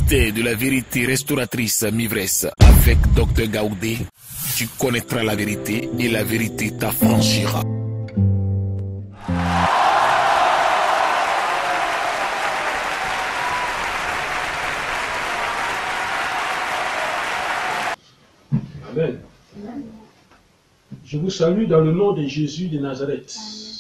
goûter de la vérité restauratrice mi-vresse avec Dr Gaoudé, tu connaîtras la vérité et la vérité t'affranchira. Amen. Je vous salue dans le nom de Jésus de Nazareth.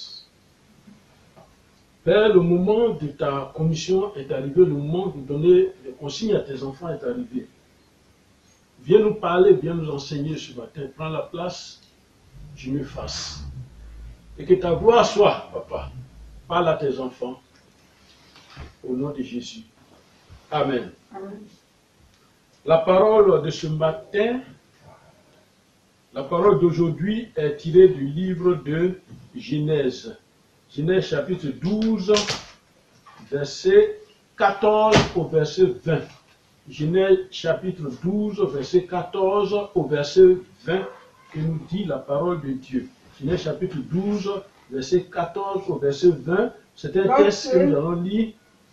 Père, le moment de ta commission est arrivé, le moment de donner les consignes à tes enfants est arrivé. Viens nous parler, viens nous enseigner ce matin. Prends la place, je me fasse. Et que ta gloire soit, Papa. Parle à tes enfants. Au nom de Jésus. Amen. Amen. La parole de ce matin, la parole d'aujourd'hui est tirée du livre de Genèse. Genèse chapitre 12, verset 14 au verset 20. Genèse chapitre 12, verset 14 au verset 20, que nous dit la parole de Dieu. Genèse chapitre 12, verset 14 au verset 20. C'est un texte que nous allons lire.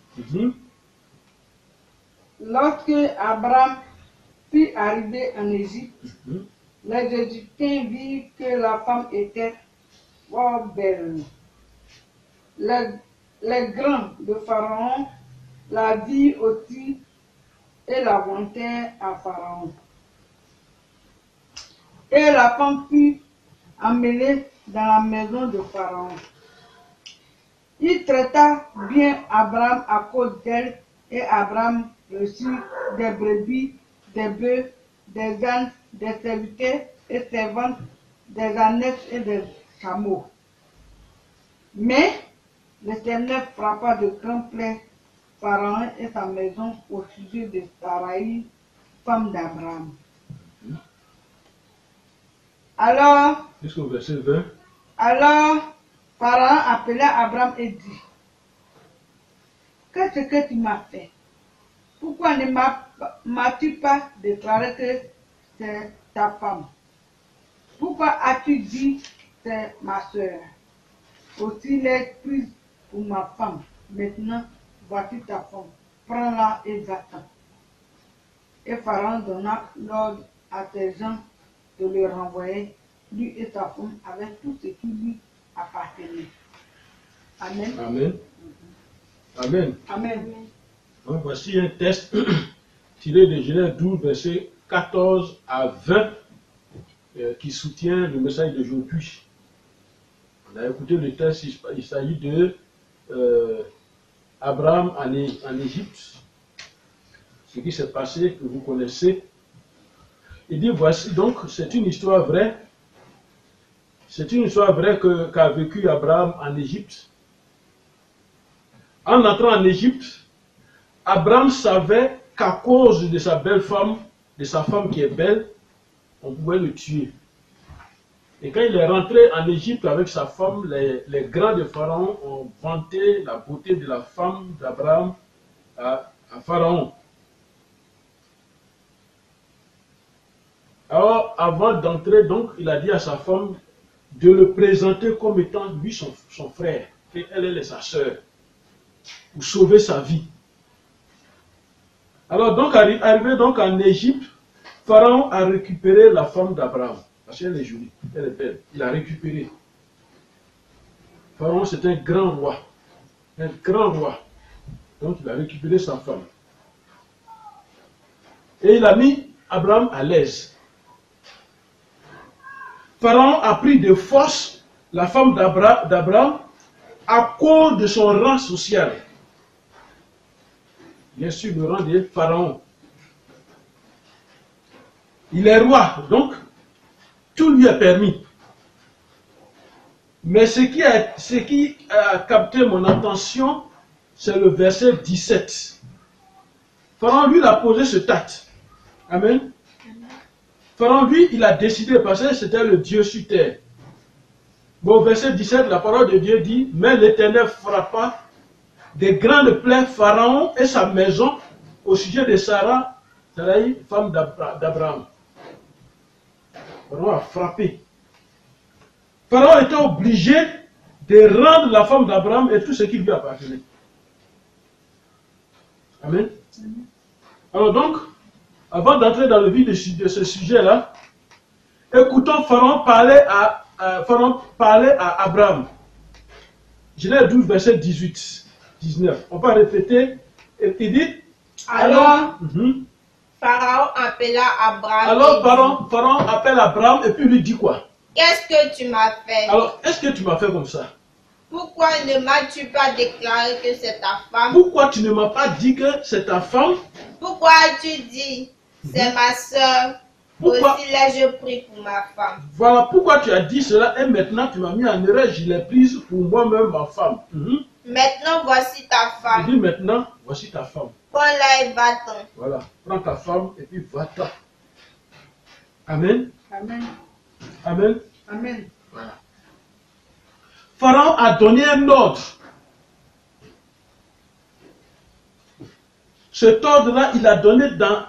Lorsque Abraham fut arrivé en Égypte, les Égyptiens virent que la femme était fort belle. Les grands de Pharaon la virent aussi et la vantèrent à Pharaon. Et la femme fut emmenée dans la maison de Pharaon. Il traita bien Abraham à cause d'elle, et Abraham reçut des brebis, des bœufs, des ânes, des serviteurs et servantes, des ânesses et des chameaux. Mais l'Éternel frappa de grands plaies Pharaon et sa maison au sujet de Sarai, femme d'Abraham. Alors, jusqu'au verset 20. Alors, Pharaon appela Abraham et dit: Qu'est-ce que tu m'as fait? Pourquoi ne m'as-tu pas déclaré que c'est ta femme? Pourquoi as-tu dit c'est ma soeur? Aussi l'ai prise pour ma femme. Maintenant, voici ta femme. Prends-la et va-t'en. Et Pharaon donna l'ordre à ses gens de le renvoyer, lui et sa femme, avec tout ce qui lui appartenait. Amen. Amen. Amen. Amen. Donc voici un texte tiré de Genèse 12, verset 14 à 20, qui soutient le message d'aujourd'hui. On a écouté le texte, il s'agit de Abraham en Égypte. Ce qui s'est passé, que vous connaissez. Il dit, voici donc, c'est une histoire vraie. C'est une histoire vraie qu'a vécu Abraham en Égypte. En entrant en Égypte, Abraham savait qu'à cause de sa belle femme, de sa femme qui est belle, on pouvait le tuer. Et quand il est rentré en Égypte avec sa femme, les grands de Pharaon ont vanté la beauté de la femme d'Abraham à Pharaon. Alors, avant d'entrer, donc, il a dit à sa femme de le présenter comme étant lui son frère, et elle est sa sœur, pour sauver sa vie. Alors, donc, arrivé donc en Égypte, Pharaon a récupéré la femme d'Abraham, parce qu'elle est jolie, elle est belle, il l'a récupérée. Pharaon, c'est un grand roi, donc il a récupéré sa femme. Et il a mis Abraham à l'aise. Pharaon a pris de force la femme d'Abraham à cause de son rang social. Bien sûr, le rang de Pharaon. Il est roi, donc tout lui est permis. Mais ce qui a capté mon attention, c'est le verset 17. Pharaon, lui, a posé ce acte. Amen. Pharaon, lui, il a décidé, parce que c'était le Dieu sur terre. Bon, verset 17, la parole de Dieu dit, mais l'Éternel frappa des grandes plaies Pharaon et sa maison au sujet de Sarai, femme d'Abraham. Pharaon a frappé. Pharaon était obligé de rendre la femme d'Abraham et tout ce qui lui appartenait. Amen. Alors donc, avant d'entrer dans le vif de ce sujet-là, écoutons Pharaon parler à Abraham. Genèse 12, verset 18, 19. On va répéter. Et il dit, alors, Pharaon appela Abraham. Alors Pharaon appelle Abraham et puis lui dit quoi? Qu'est-ce que tu m'as fait? Alors, est-ce que tu m'as fait comme ça? Pourquoi ne m'as-tu pas déclaré que c'est ta femme? Pourquoi tu ne m'as pas dit que c'est ta femme? Pourquoi as-tu dit, c'est ma soeur? Aussi l'ai-je pris pour ma femme. Voilà pourquoi tu as dit cela et maintenant tu m'as mis en erreur, je l'ai prise pour moi-même, ma femme. Maintenant voici ta femme. Il dit maintenant, voici ta femme. Prends-la et va-t'en. Voilà, prends ta femme et puis va-t'en. Amen. Amen. Amen. Amen. Voilà. Pharaon a donné un ordre. Cet ordre-là, il a donné dans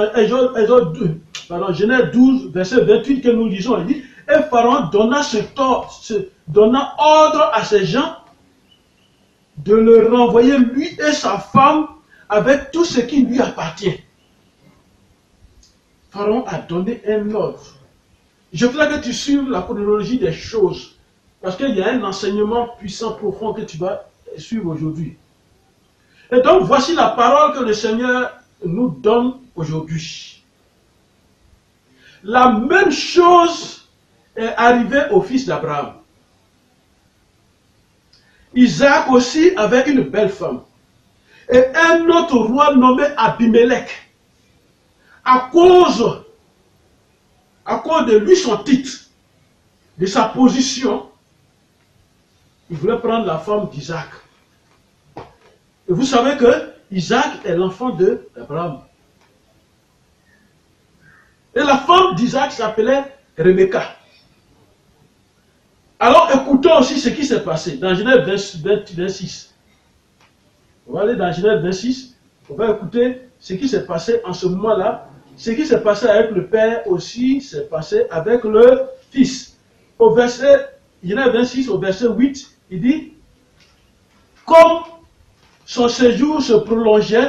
Genèse 12, verset 28 que nous lisons. Il dit, et Pharaon donna ordre à ses gens de le renvoyer lui et sa femme avec tout ce qui lui appartient. Pharaon a donné un ordre. Je voudrais que tu suives la chronologie des choses, parce qu'il y a un enseignement puissant, profond que tu vas suivre aujourd'hui. Et donc, voici la parole que le Seigneur nous donne aujourd'hui. La même chose est arrivée au fils d'Abraham. Isaac aussi avait une belle femme. Et un autre roi nommé Abimelech, à cause de lui, son titre, de sa position, il voulait prendre la femme d'Isaac. Et vous savez que Isaac est l'enfant d'Abraham. Et la femme d'Isaac s'appelait Rebecca. Alors écoutons aussi ce qui s'est passé dans Genèse 26. On va aller dans Genèse 26. On va écouter ce qui s'est passé en ce moment-là. Ce qui s'est passé avec le père aussi s'est passé avec le fils. Au verset, Genèse 26, au verset 8, il dit, comme son séjour se prolongeait,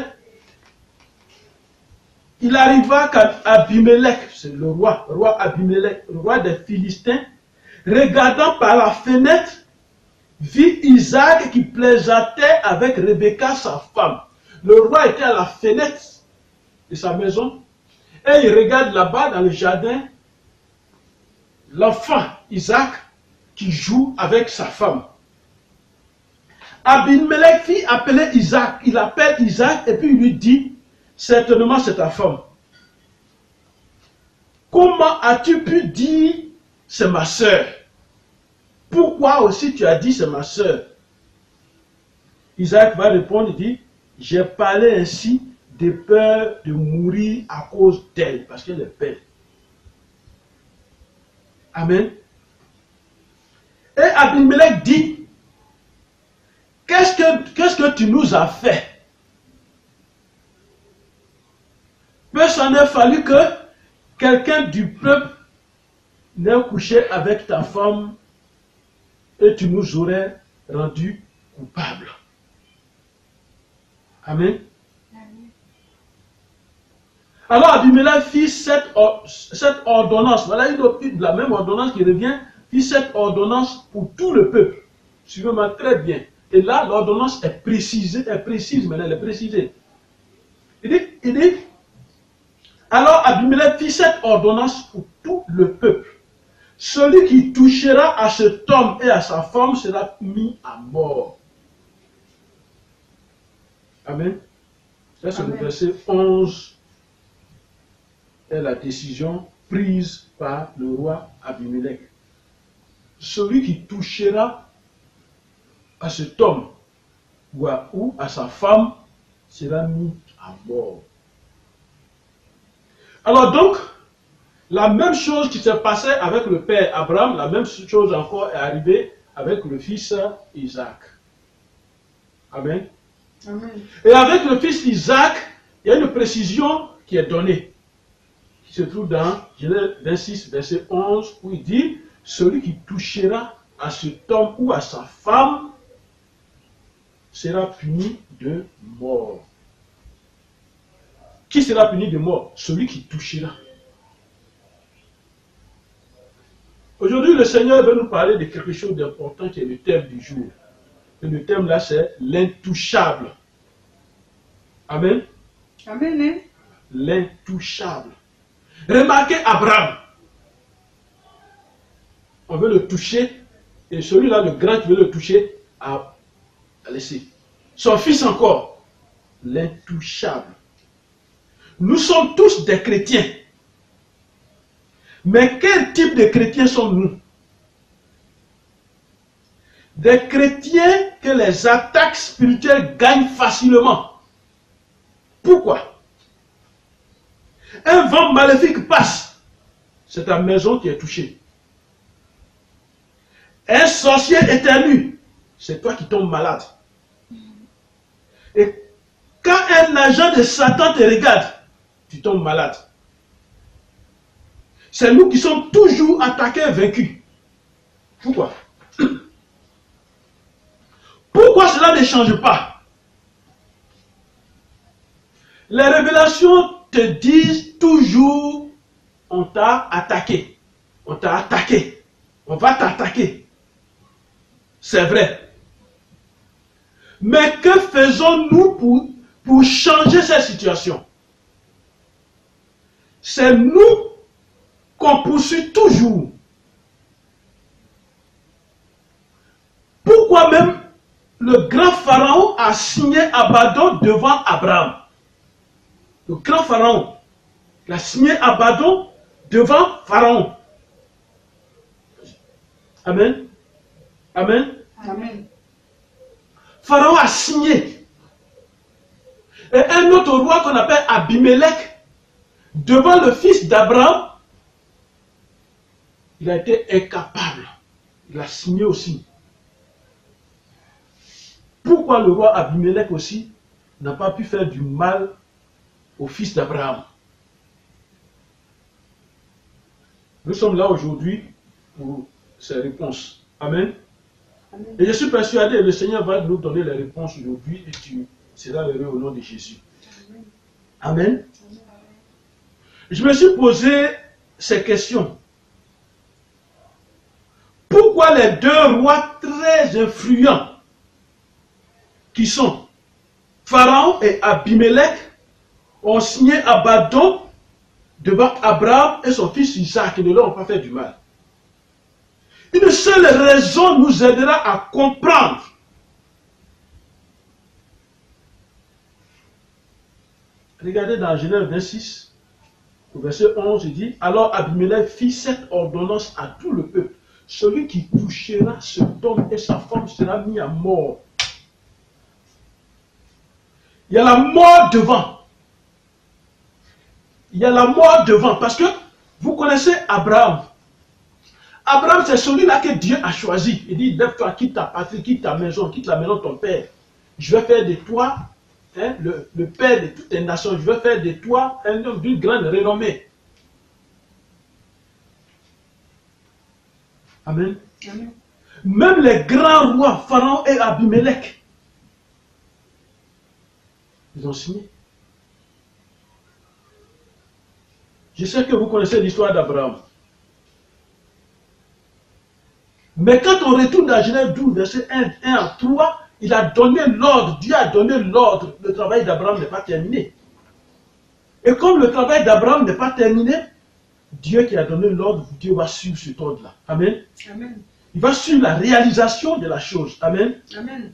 il arriva qu'Abimelech, c'est le roi Abimelech, le roi des Philistins, regardant par la fenêtre, vit Isaac qui plaisantait avec Rebecca, sa femme. Le roi était à la fenêtre de sa maison et il regarde là-bas dans le jardin l'enfant Isaac qui joue avec sa femme. Abimelech fit appeler Isaac. Il appelle Isaac et puis il lui dit, certainement c'est ta femme. Comment as-tu pu dire c'est ma soeur? Pourquoi aussi tu as dit c'est ma soeur? Isaac va répondre, il dit, j'ai parlé ainsi de peur de mourir à cause d'elle, parce qu'elle est belle. Amen. Et Abimelech dit, qu'est-ce que tu nous as fait? Peu s'en est fallu que quelqu'un du peuple n'ait couché avec ta femme et tu nous aurais rendus coupables. Amen. Alors Abimelech fit cette ordonnance. Voilà la même ordonnance qui revient. Fit cette ordonnance pour tout le peuple. Suivez-moi très bien. Et là, l'ordonnance est précise maintenant, elle est précisée. Il dit, alors Abimelech fit cette ordonnance pour tout le peuple. Celui qui touchera à cet homme et à sa femme sera mis à mort. Amen. Ça, c'est le verset 11. Et la décision prise par le roi Abimelech. Celui qui touchera à cet homme ou à sa femme sera mis à mort. Alors donc, la même chose qui s'est passée avec le père Abraham, la même chose encore est arrivée avec le fils Isaac. Amen. Amen. Et avec le fils Isaac, il y a une précision qui est donnée, qui se trouve dans Genèse 26, verset 11, où il dit, celui qui touchera à cet homme ou à sa femme sera puni de mort. Qui sera puni de mort? Celui qui touchera. Aujourd'hui, le Seigneur veut nous parler de quelque chose d'important qui est le thème du jour. Et le thème là, c'est l'intouchable. Amen. Amen. L'intouchable. Remarquez Abraham. On veut le toucher. Et celui-là, le grand qui veut le toucher, a laissé. Son fils encore. L'intouchable. Nous sommes tous des chrétiens. Mais quel type de chrétiens sommes-nous? Des chrétiens que les attaques spirituelles gagnent facilement. Pourquoi? Un vent maléfique passe. C'est ta maison qui est touchée. Un sorcier éternue. C'est toi qui tombes malade. Et quand un agent de Satan te regarde, tu tombes malade. C'est nous qui sommes toujours attaqués et vaincus. Pourquoi? Pourquoi cela ne change pas? Les révélations te disent toujours, on t'a attaqué. On t'a attaqué. On va t'attaquer. C'est vrai. Mais que faisons-nous pour changer cette situation? C'est nous qu'on poursuit toujours. Pourquoi même le grand pharaon a signé Abaddon devant Abraham? Le grand pharaon, il a signé Abaddon devant Pharaon. Amen. Amen. Amen. Pharaon a signé. Et un autre roi qu'on appelle Abimelech, devant le fils d'Abraham, il a été incapable. Il a signé aussi. Pourquoi le roi Abimelech aussi n'a pas pu faire du mal au fils d'Abraham? Nous sommes là aujourd'hui pour ces réponses. Amen. Amen. Et je suis persuadé que le Seigneur va nous donner les réponses aujourd'hui et tu seras heureux au nom de Jésus. Amen. Amen. Je me suis posé ces questions. Pourquoi les deux rois très influents qui sont Pharaon et Abimelech ont signé Abaddon devant Abraham et son fils Isaac et ne leur ont pas fait du mal? Une seule raison nous aidera à comprendre. Regardez dans Genèse 26, au verset 11, il dit: alors Abimelech fit cette ordonnance à tout le peuple. Celui qui touchera cet homme et sa femme sera mis à mort. Il y a la mort devant. Il y a la mort devant. Parce que vous connaissez Abraham. Abraham, c'est celui-là que Dieu a choisi. Il dit: lève-toi, quitte ta patrie, quitte ta maison, quitte la maison de ton père. Je vais faire de toi le père de toutes les nations. Je vais faire de toi un homme d'une grande renommée. Amen. Amen. Même les grands rois, Pharaon et Abimelech, ils ont signé. Je sais que vous connaissez l'histoire d'Abraham. Mais quand on retourne dans Genèse 12, verset 1 à 3, il a donné l'ordre, Dieu a donné l'ordre, le travail d'Abraham n'est pas terminé. Et comme le travail d'Abraham n'est pas terminé, Dieu qui a donné l'ordre, Dieu va suivre cet ordre-là. Amen. Amen. Il va suivre la réalisation de la chose. Amen. Amen.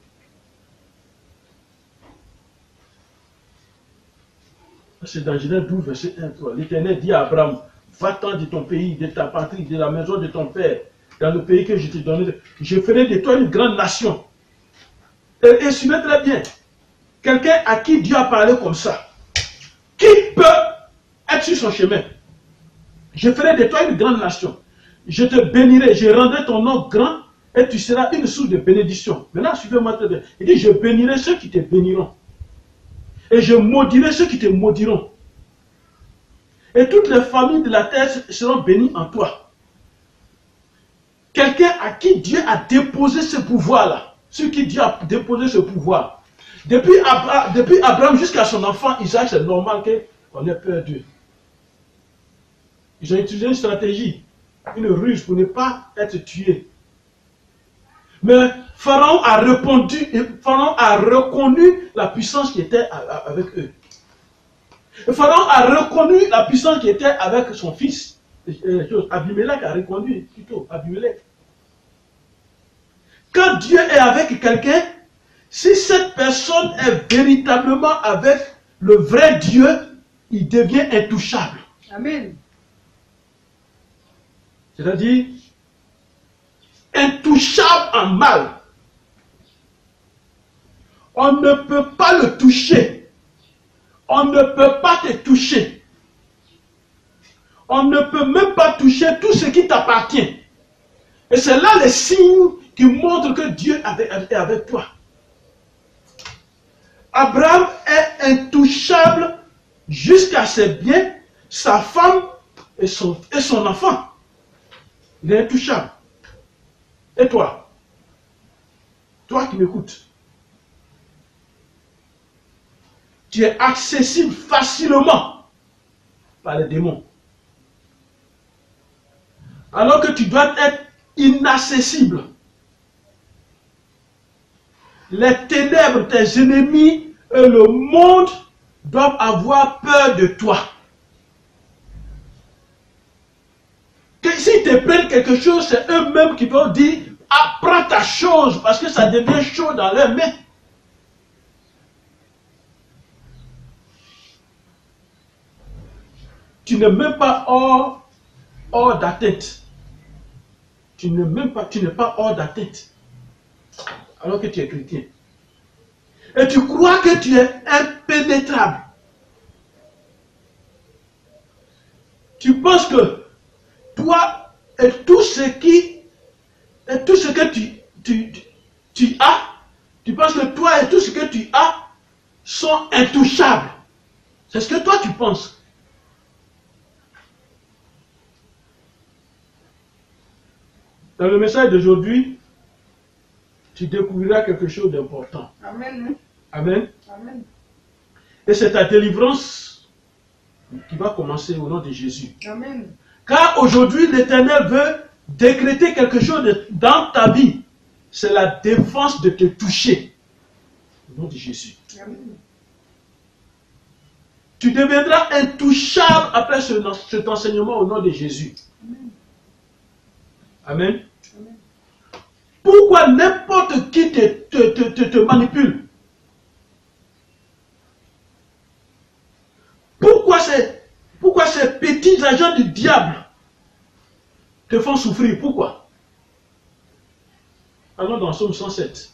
C'est dans Genèse 12, verset 1 à 3. L'Éternel dit à Abraham: va-t'en de ton pays, de ta patrie, de la maison de ton père, dans le pays que je t'ai donné. Je ferai de toi une grande nation. Et suivez très bien. Quelqu'un à qui Dieu a parlé comme ça, qui peut être sur son chemin? Je ferai de toi une grande nation. Je te bénirai, je rendrai ton nom grand et tu seras une source de bénédiction. Maintenant, suivez-moi très bien. Il dit: je bénirai ceux qui te béniront. Et je maudirai ceux qui te maudiront. Et toutes les familles de la terre seront bénies en toi. Quelqu'un à qui Dieu a déposé ce pouvoir-là, sur qui Dieu a déposé ce pouvoir. Depuis Abraham jusqu'à son enfant Isaac, c'est normal que qu'on ait peur d'eux. Ils ont utilisé une stratégie, une ruse pour ne pas être tués. Mais Pharaon a répondu, et Pharaon a reconnu la puissance qui était avec eux. Et Pharaon a reconnu la puissance qui était avec son fils. Abimelech a reconnu plutôt, Abimelech. Quand Dieu est avec quelqu'un, si cette personne est véritablement avec le vrai Dieu, il devient intouchable. Amen. C'est-à-dire, intouchable en mal. On ne peut pas le toucher. On ne peut pas te toucher. On ne peut même pas toucher tout ce qui t'appartient. Et c'est là les signes qui montrent que Dieu est avec toi. Abraham est intouchable jusqu'à ses biens, sa femme et son enfant. Il est intouchable. Et toi? Toi qui m'écoutes. Tu es accessible facilement par les démons. Alors que tu dois être inaccessible. Les ténèbres, tes ennemis et le monde doivent avoir peur de toi. Que s'ils te prennent quelque chose, c'est eux-mêmes qui vont dire « Apprends ta chose » parce que ça devient chaud dans leurs mains. Tu n'es même pas hors d'atteinte. Tu n'es pas hors d'atteinte. Alors que tu es chrétien. Et tu crois que tu es impénétrable. Tu penses que toi et tout ce que tu as, tu penses que toi et tout ce que tu as sont intouchables. C'est ce que toi tu penses. Dans le message d'aujourd'hui, tu découvriras quelque chose d'important. Amen. Amen. Amen. Et c'est ta délivrance qui va commencer au nom de Jésus. Amen. Car aujourd'hui, l'Éternel veut décréter quelque chose dans ta vie. C'est la défense de te toucher. Au nom de Jésus. Amen. Tu deviendras intouchable après cet enseignement au nom de Jésus. Amen. Amen. Pourquoi n'importe qui te manipule? Pourquoi ces petits agents du diable te font souffrir? Pourquoi? Allons dans le psaume 107.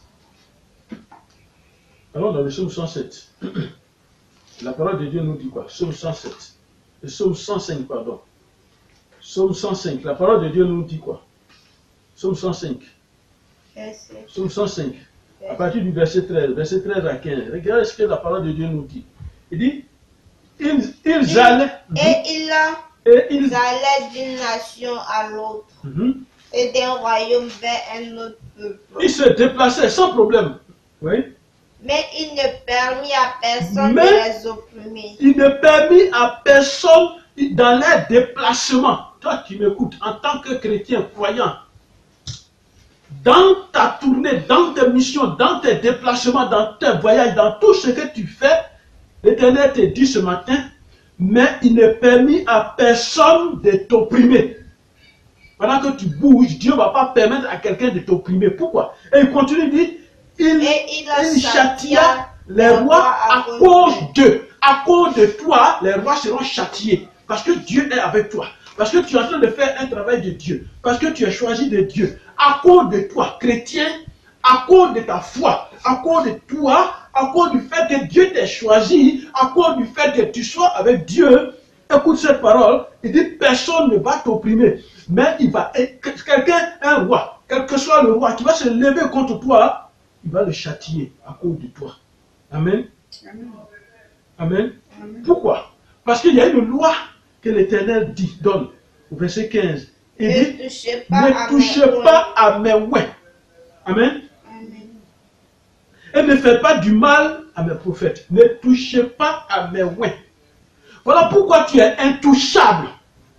Allons dans le psaume 107. La parole de Dieu nous dit quoi? Psaume 107. Le psaume 105, pardon. Psaume 105. La parole de Dieu nous dit quoi? Psaume 105. Psaume 105. À partir du verset 13. Verset 13 à 15. Regardez ce que la parole de Dieu nous dit. Il dit, ils allaient... Ils allaient d'une nation à l'autre. Et d'un royaume vers un autre peuple. Ils se déplaçaient sans problème. Oui. Mais il ne permit à personne de les opprimer. Il ne permit à personne dans les déplacements. Toi qui m'écoutes, en tant que chrétien croyant, dans ta tournée, dans tes missions, dans tes déplacements, dans tes voyages, dans tout ce que tu fais, l'Éternel te dit ce matin, mais il ne permet à personne de t'opprimer. Pendant que tu bouges, Dieu ne va pas permettre à quelqu'un de t'opprimer. Pourquoi? Et il continue, il dit, il châtia les rois à cause d'eux. À cause de toi, les rois seront châtiés. Parce que Dieu est avec toi. Parce que tu es en train de faire un travail de Dieu. Parce que tu es choisi de Dieu. À cause de toi, chrétien, à cause de ta foi, à cause de toi, à cause du fait que Dieu t'ait choisi, à cause du fait que tu sois avec Dieu, écoute cette parole, il dit personne ne va t'opprimer. Mais il va, quelqu'un, un roi, quel que soit le roi qui va se lever contre toi, il va le châtier à cause de toi. Amen. Amen. Amen. Amen. Pourquoi? Parce qu'il y a une loi que l'Éternel donne au verset 15. Il dit, ne touchez pas à mes oins. Amen. Amen. Et ne faites pas du mal à mes prophètes. Ne touchez pas à mes oins. Voilà pourquoi tu es intouchable.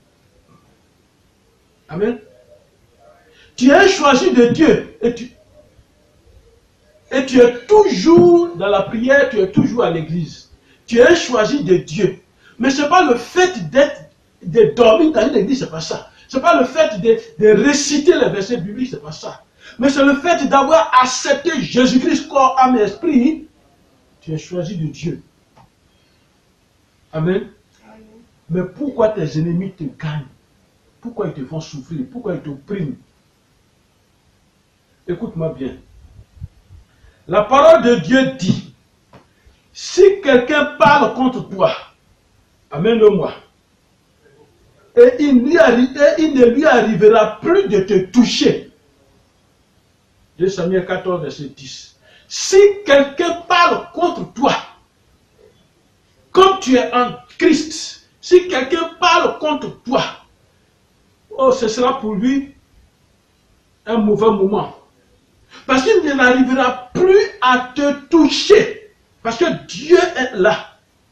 Amen. Tu es choisi de Dieu et tu es toujours dans la prière, tu es toujours à l'église. Tu es choisi de Dieu. Mais ce n'est pas le fait de dormir dans l'église, ce n'est pas ça. Ce n'est pas le fait de réciter les versets bibliques, ce n'est pas ça. Mais c'est le fait d'avoir accepté Jésus-Christ, corps, âme et esprit. Tu es choisi de Dieu. Amen. Amen. Mais pourquoi tes ennemis te gagnent? Pourquoi ils te font souffrir? Pourquoi ils t'oppriment? Écoute-moi bien. La parole de Dieu dit, si quelqu'un parle contre toi, amène-le-moi. Et il ne lui arrivera plus de te toucher. 2 Samuel 14, verset 10. Si quelqu'un parle contre toi, comme tu es en Christ, si quelqu'un parle contre toi, oh, ce sera pour lui un mauvais moment. Parce qu'il ne n'arrivera plus à te toucher. Parce que Dieu est là.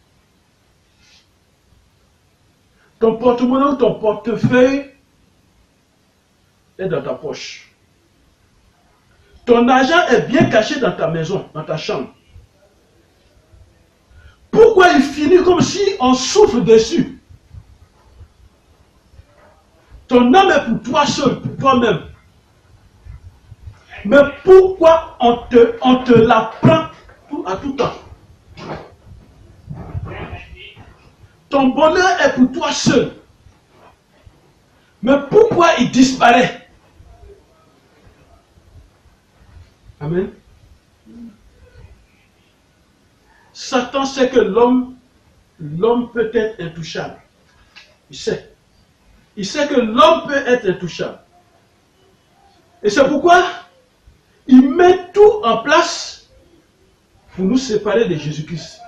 Ton porte-monnaie ou ton portefeuille est dans ta poche. Ton argent est bien caché dans ta maison, dans ta chambre. Pourquoi il finit comme si on souffle dessus? Ton âme est pour toi seul, pour toi-même. Mais pourquoi on te la prend à tout temps? Ton bonheur est pour toi seul. Mais pourquoi il disparaît? Amen. Satan sait que l'homme peut être intouchable. Il sait. Il sait que l'homme peut être intouchable. Et c'est pourquoi il met tout en place pour nous séparer de Jésus-Christ.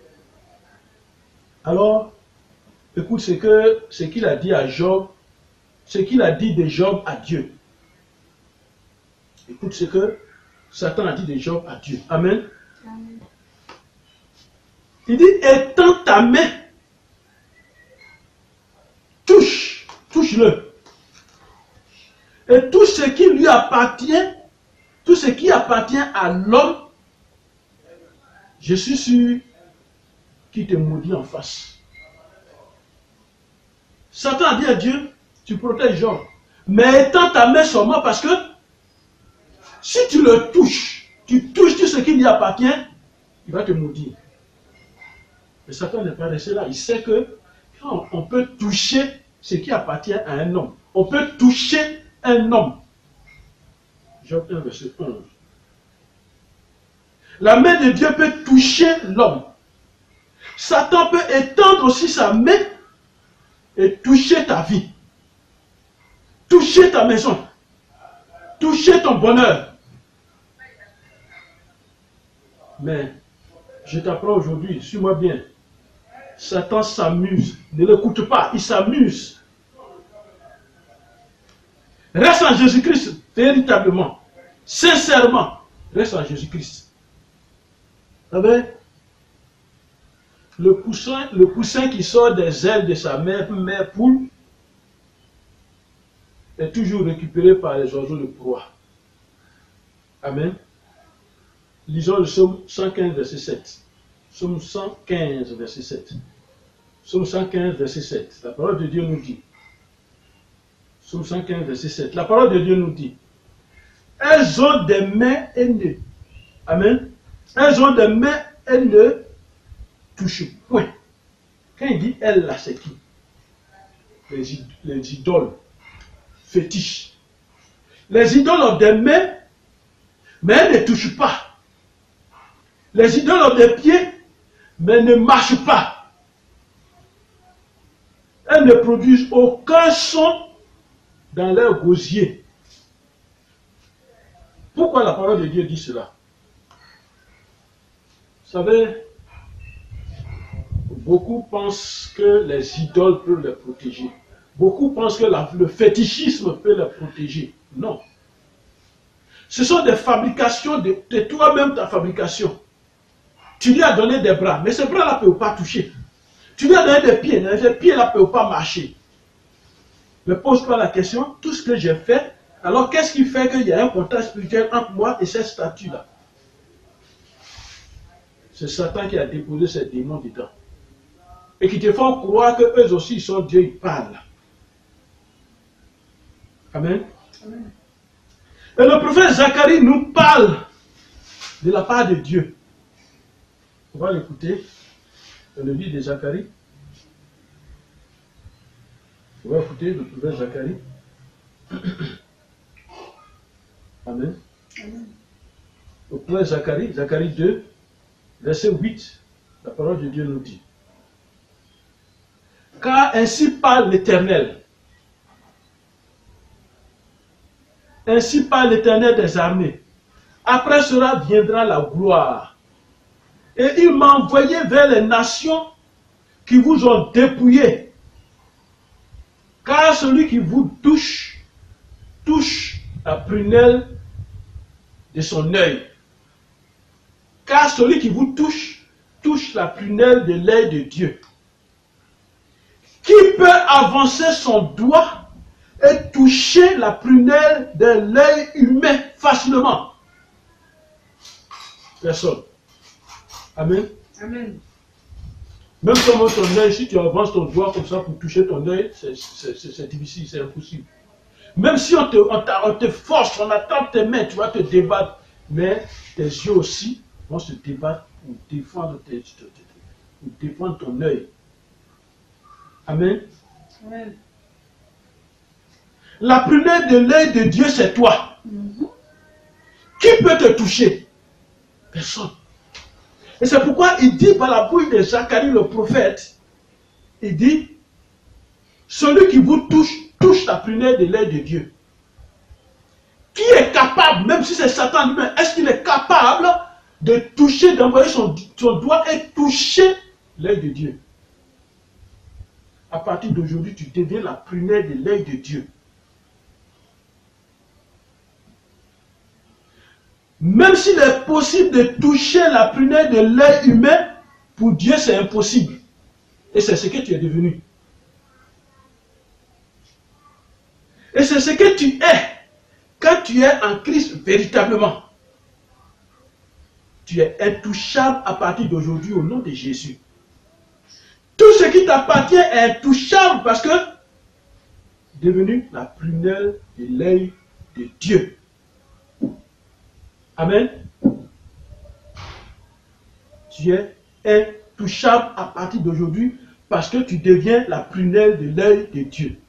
Alors, écoute ce qu'il a dit à Job, ce qu'il a dit de Job à Dieu. Écoute ce que Satan a dit de Job à Dieu. Amen. Amen. Il dit, étends ta main, touche-le. Et tout ce qui lui appartient, tout ce qui appartient à l'homme, je suis sûr qu'il te maudit en face. Satan a dit à Dieu, tu protèges Job, mais étends ta main seulement parce que si tu le touches, tu touches tout ce qui lui appartient, il va te maudire. Mais Satan n'est pas resté là. Il sait que quand on peut toucher ce qui appartient à un homme, on peut toucher un homme. Job 1, verset 11. La main de Dieu peut toucher l'homme. Satan peut étendre aussi sa main et toucher ta vie. Toucher ta maison. Toucher ton bonheur. Mais je t'apprends aujourd'hui, suis-moi bien. Satan s'amuse. Ne l'écoute pas, il s'amuse. Reste en Jésus-Christ, véritablement. Sincèrement, reste en Jésus-Christ. Vous savez, le poussin qui sort des ailes de sa mère poule est toujours récupéré par les oiseaux de proie. Amen. Lisons le psaume 115, verset 7. Psaume 115, verset 7. Psaume 115, verset 7. La parole de Dieu nous dit. Psaume 115, verset 7. La parole de Dieu nous dit. Elles ont des mains aînées. Amen. Elles ont des mains elles ne touchent point. Quand il dit elles là, c'est qui? Les idoles fétiches. Les idoles ont des mains, mais elles ne touchent pas. Les idoles ont des pieds, mais elles ne marchent pas. Elles ne produisent aucun son dans leur gosier. Pourquoi la parole de Dieu dit cela? Vous savez, beaucoup pensent que les idoles peuvent les protéger. Beaucoup pensent que le fétichisme peut les protéger. Non. Ce sont des fabrications de toi-même, ta fabrication. Tu lui as donné des bras, mais ces bras-là ne peuvent pas toucher. Tu lui as donné des pieds là ne peuvent pas marcher. Ne pose pas la question, tout ce que j'ai fait, alors qu'est-ce qui fait qu'il y a un contact spirituel entre moi et cette statue-là? C'est Satan qui a déposé ces démons dedans. Et qui te font croire qu'eux aussi ils sont Dieu, ils parlent. Amen. Amen. Et le prophète Zacharie nous parle de la part de Dieu. On va l'écouter dans le livre de Zacharie. On va écouter le prophète Zacharie. Amen. Amen. Le prophète Zacharie, Zacharie 2, verset 8, la parole de Dieu nous dit: car ainsi parle l'Éternel. Ainsi parle l'Éternel des armées. Après cela viendra la gloire. Et il m'a envoyé vers les nations qui vous ont dépouillés. Car celui qui vous touche, touche la prunelle de son œil. Car celui qui vous touche, touche la prunelle de l'œil de Dieu. Qui peut avancer son doigt et toucher la prunelle de l'œil humain facilement? Personne. Amen. Amen. Même comme ton œil, si tu avances ton doigt comme ça pour toucher ton œil, c'est difficile, c'est impossible. Même si on te force, on attend tes mains, tu vas te débattre, mais tes yeux aussi vont se débattre pour défendre ton œil. Amen. Amen. La prunelle de l'œil de Dieu, c'est toi. Qui peut te toucher? Personne. Et c'est pourquoi il dit par la bouche de Zacharie le prophète, il dit, celui qui vous touche, touche la prunelle de l'œil de Dieu. Qui est capable, même si c'est Satan lui-même, est-ce qu'il est capable de toucher, d'envoyer son doigt et toucher l'œil de Dieu? À partir d'aujourd'hui, tu deviens la prunelle de l'œil de Dieu. Même s'il est possible de toucher la prunelle de l'œil humain, pour Dieu c'est impossible. Et c'est ce que tu es devenu. Et c'est ce que tu es quand tu es en Christ véritablement. Tu es intouchable à partir d'aujourd'hui au nom de Jésus. Tout ce qui t'appartient est intouchable parce que devenu la prunelle de l'œil de Dieu. Amen. Tu es intouchable à partir d'aujourd'hui parce que tu deviens la prunelle de l'œil de Dieu.